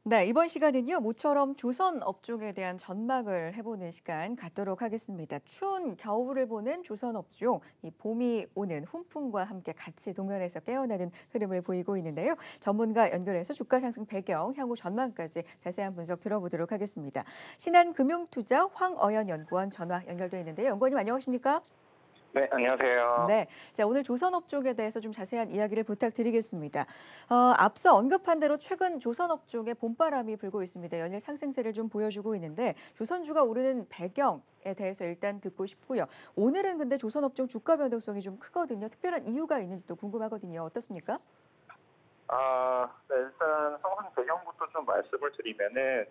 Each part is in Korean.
네, 이번 시간은요, 모처럼 조선 업종에 대한 전망을 해보는 시간 갖도록 하겠습니다. 추운 겨울을 보는 조선 업종, 이 봄이 오는 훈풍과 함께 같이 동면에서 깨어나는 흐름을 보이고 있는데요. 전문가 연결해서 주가 상승 배경, 향후 전망까지 자세한 분석 들어보도록 하겠습니다. 신한금융투자 황어연 연구원 전화 연결돼 있는데요. 연구원님 안녕하십니까? 네, 안녕하세요. 네, 자 오늘 조선업종에 대해서 좀 자세한 이야기를 부탁드리겠습니다. 앞서 언급한 대로 최근 조선업종에 봄바람이 불고 있습니다. 연일 상승세를 좀 보여주고 있는데 조선주가 오르는 배경에 대해서 일단 듣고 싶고요. 오늘은 근데 조선업종 주가 변동성이 좀 크거든요. 특별한 이유가 있는지도 궁금하거든요. 어떻습니까? 네, 일단 상승 배경부터 좀 말씀을 드리면은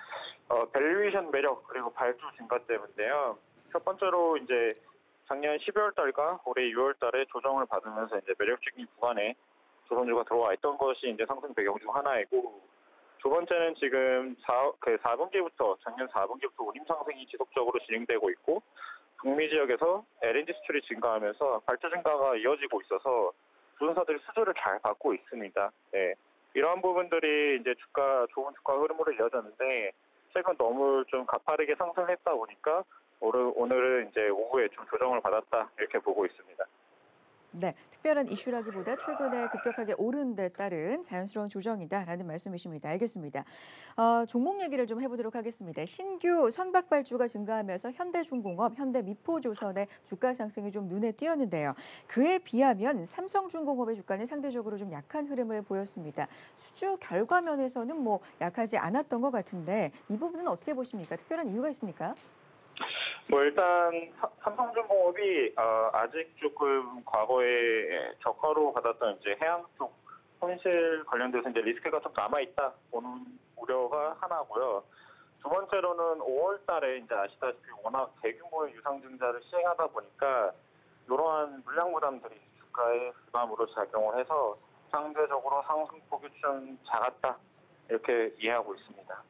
밸류에이션 매력 그리고 발주 증가 때문인데요. 첫 번째로 이제 작년 12월 달과 올해 6월 달에 조정을 받으면서 이제 매력적인 구간에 조선주가 들어와 있던 것이 이제 상승 배경 중 하나이고, 두 번째는 지금 4분기부터 작년 4분기부터 운임 상승이 지속적으로 진행되고 있고, 북미 지역에서 LNG 수출이 증가하면서 발주 증가가 이어지고 있어서 조선사들이 수주를 잘 받고 있습니다. 네. 이러한 부분들이 이제 좋은 주가 흐름으로 이어졌는데, 최근 너무 좀 가파르게 상승했다 보니까 오늘은 이제 오후에 좀 조정을 받았다 이렇게 보고 있습니다. 네, 특별한 이슈라기보다 최근에 급격하게 오른 데 따른 자연스러운 조정이다라는 말씀이십니다. 알겠습니다. 종목 얘기를 좀 해보도록 하겠습니다. 신규 선박 발주가 증가하면서 현대중공업, 현대미포조선의 주가 상승이 좀 눈에 띄었는데요. 그에 비하면 삼성중공업의 주가는 상대적으로 좀 약한 흐름을 보였습니다. 수주 결과 면에서는 뭐 약하지 않았던 것 같은데 이 부분은 어떻게 보십니까? 특별한 이유가 있습니까? 뭐 일단 삼성중공업이 아직 조금 과거에 저가로 받았던 이제 해양 쪽 손실 관련돼서 이제 리스크가 좀 남아 있다 보는 우려가 하나고요. 두 번째로는 5월 달에 이제 아시다시피 워낙 대규모의 유상증자를 시행하다 보니까 이러한 물량 부담들이 주가에 부담으로 작용을 해서 상대적으로 상승폭이 좀 작았다 이렇게 이해하고 있습니다.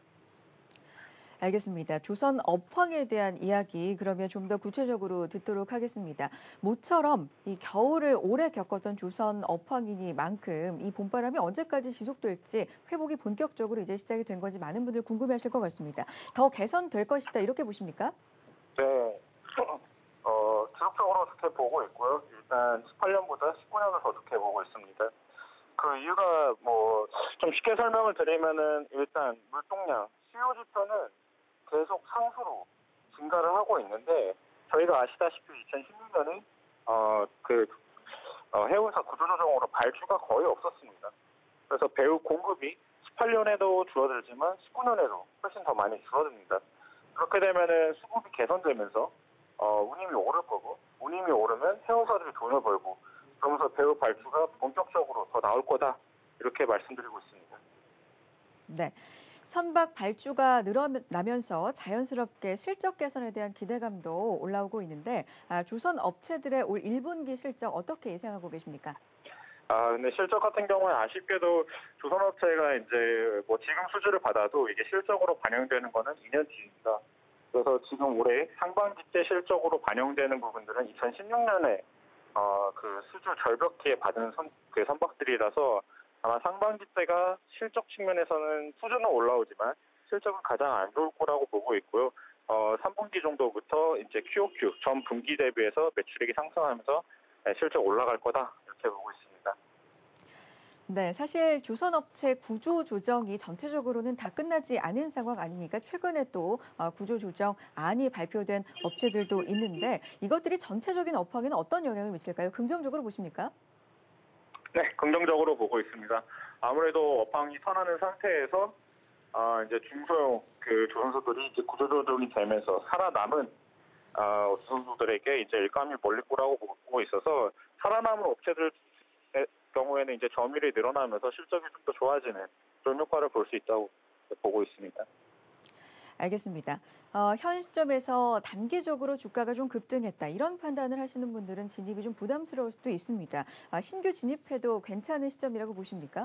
알겠습니다. 조선 업황에 대한 이야기 그러면 좀 더 구체적으로 듣도록 하겠습니다. 모처럼 이 겨울을 오래 겪었던 조선 업황이니만큼 이 봄바람이 언제까지 지속될지 회복이 본격적으로 이제 시작이 된 건지 많은 분들 궁금해하실 것 같습니다. 더 개선될 것이다 이렇게 보십니까? 네. 지속적으로 좋게 보고 있고요. 일단 18년보다 19년을 더 좋게 보고 있습니다. 그 이유가 뭐 좀 쉽게 설명을 드리면은 일단 물동량, 수요 지표는 계속 상수로 증가를 하고 있는데, 저희가 아시다시피 2016년에 해운사 구조조정으로 발주가 거의 없었습니다. 그래서 배우 공급이 18년에도 줄어들지만 19년에도 훨씬 더 많이 줄어듭니다. 그렇게 되면은 수급이 개선되면서 운임이 오를 거고, 운임이 오르면 해운사들이 돈을 벌고, 그러면서 배우 발주가 본격적으로 더 나올 거다 이렇게 말씀드리고 있습니다. 네. 선박 발주가 늘어나면서 자연스럽게 실적 개선에 대한 기대감도 올라오고 있는데 조선 업체들의 올 1분기 실적 어떻게 예상하고 계십니까? 근데 실적 같은 경우는 아쉽게도 조선업체가 이제 뭐 지금 수주를 받아도 이게 실적으로 반영되는 거는 2년 뒤입니다. 그래서 지금 올해 상반기 때 실적으로 반영되는 부분들은 2016년에 그 수주 절벽기에 받은 그 선박들이라서 아마 상반기 때가 실적 측면에서는 수주는 올라오지만 실적은 가장 안 좋을 거라고 보고 있고요. 3분기 정도부터 이제 QOQ 전 분기 대비해서 매출액이 상승하면서 실적 올라갈 거다 이렇게 보고 있습니다. 네, 사실 조선업체 구조 조정이 전체적으로는 다 끝나지 않은 상황 아닙니까? 최근에 또 구조 조정안이 발표된 업체들도 있는데 이것들이 전체적인 업황에는 어떤 영향을 미칠까요? 긍정적으로 보십니까? 네, 긍정적으로 보고 있습니다. 아무래도 업황이 선하는 상태에서 이제 중소형 그 조선소들이 이제 구조조정이 되면서 살아남은 조선소들에게 이제 일감이 몰릴 거라고 보고 있어서, 살아남은 업체들 경우에는 이제 점유율이 늘어나면서 실적이 좀 더 좋아지는 그런 효과를 볼 수 있다고 보고 있습니다. 알겠습니다. 현 시점에서 단기적으로 주가가 좀 급등했다. 이런 판단을 하시는 분들은 진입이 좀 부담스러울 수도 있습니다. 신규 진입해도 괜찮은 시점이라고 보십니까?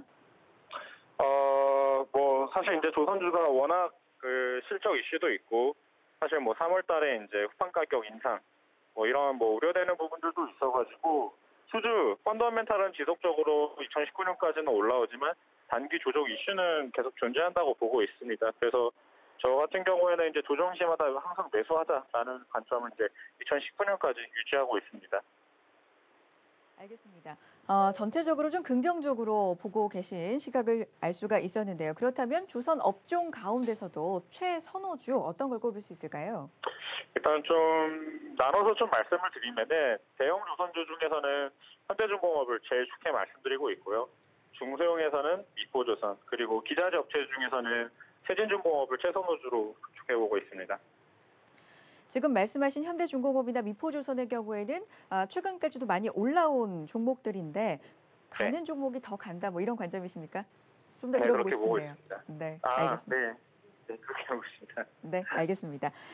뭐 사실 이제 조선주가 워낙 그 실적 이슈도 있고, 사실 뭐 3월 달에 이제 후판 가격 인상 뭐 이런 뭐 우려되는 부분들도 있어가지고, 수주 펀더멘탈은 지속적으로 2019년까지는 올라오지만 단기 조정 이슈는 계속 존재한다고 보고 있습니다. 그래서 저 같은 경우에는 이제 조정 시마다 항상 매수하자라는 관점을 이제 2019년까지 유지하고 있습니다. 알겠습니다. 전체적으로 좀 긍정적으로 보고 계신 시각을 알 수가 있었는데요. 그렇다면 조선 업종 가운데서도 최선호주 어떤 걸 꼽을 수 있을까요? 일단 좀 나눠서 좀 말씀을 드리면은 대형 조선주 중에서는 현대중공업을 제일 좋게 말씀드리고 있고요. 중소형에서는 미포조선, 그리고 기자재 업체 중에서는 세진중공업을 최선호주로 좋게 보고 있습니다. 지금 말씀하신 현대중공업이나 미포조선의 경우에는 최근까지도 많이 올라온 종목들인데 네, 가는 종목이 더 간다 뭐 이런 관점이십니까? 좀 더 네 들어보고 그렇게 보고 싶은데요. 있습니다. 네, 아, 알겠습니다. 네, 네 그렇게 보고 있습니다. 네, 알겠습니다.